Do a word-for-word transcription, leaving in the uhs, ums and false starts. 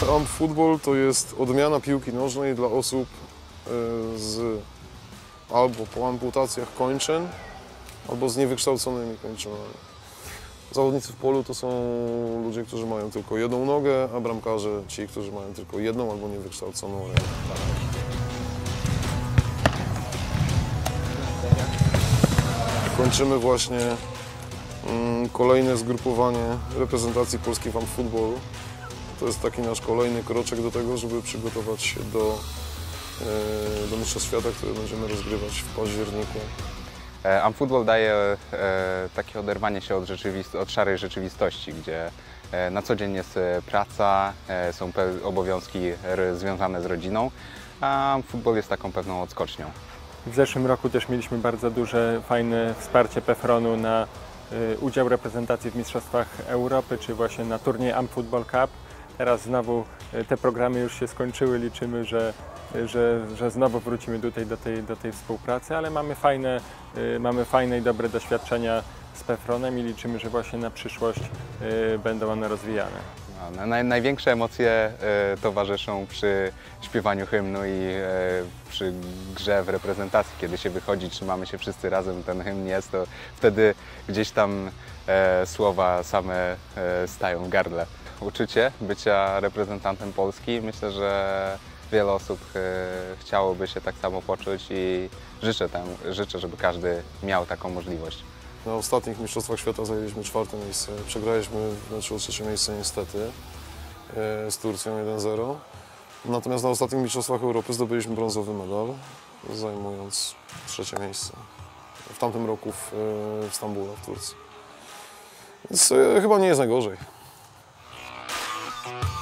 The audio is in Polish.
Amp Football to jest odmiana piłki nożnej dla osób z albo po amputacjach kończyn, albo z niewykształconymi kończynami. Zawodnicy w polu to są ludzie, którzy mają tylko jedną nogę, a bramkarze ci, którzy mają tylko jedną albo niewykształconą rękę. Kończymy właśnie mm, kolejne zgrupowanie reprezentacji Polski w Amp Footballu. To jest taki nasz kolejny kroczek do tego, żeby przygotować się do, e, do Mistrzostw Świata, które będziemy rozgrywać w październiku. Amp Football daje e, takie oderwanie się od, rzeczywist- od szarej rzeczywistości, gdzie e, na co dzień jest praca, e, są obowiązki związane z rodziną, a Amp Football jest taką pewną odskocznią. W zeszłym roku też mieliśmy bardzo duże, fajne wsparcie Pefronu na y, udział reprezentacji w Mistrzostwach Europy, czy właśnie na turniej Amp Football Cup. Teraz znowu y, te programy już się skończyły, liczymy, że, y, że, że znowu wrócimy tutaj do tej, do tej współpracy, ale mamy fajne, y, mamy fajne i dobre doświadczenia z Pefronem i liczymy, że właśnie na przyszłość y, będą one rozwijane. No, naj, największe emocje e, towarzyszą przy śpiewaniu hymnu i e, przy grze w reprezentacji, kiedy się wychodzi, trzymamy się wszyscy razem, ten hymn jest, to wtedy gdzieś tam e, słowa same e, stają w gardle. Uczucie bycia reprezentantem Polski, myślę, że wiele osób e, chciałoby się tak samo poczuć i życzę, tam, życzę, żeby każdy miał taką możliwość. Na ostatnich Mistrzostwach Świata zajęliśmy czwarte miejsce. Przegraliśmy w meczu o trzecie miejsce niestety z Turcją jeden zero. Natomiast na ostatnich Mistrzostwach Europy zdobyliśmy brązowy medal, zajmując trzecie miejsce. W tamtym roku w, w Stambule, w Turcji. Więc chyba nie jest najgorzej.